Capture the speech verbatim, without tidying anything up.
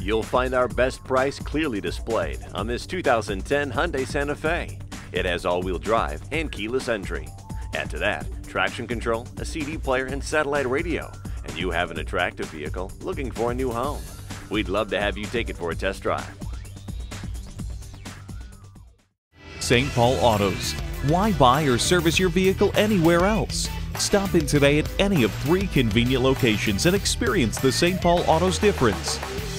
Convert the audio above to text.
You'll find our best price clearly displayed on this two thousand ten Hyundai Santa Fe. It has all-wheel drive and keyless entry. Add to that traction control, a C D player, and satellite radio, and you have an attractive vehicle looking for a new home. We'd love to have you take it for a test drive. Saint Paul Autos. Why buy or service your vehicle anywhere else? Stop in today at any of three convenient locations and experience the Saint Paul Autos difference.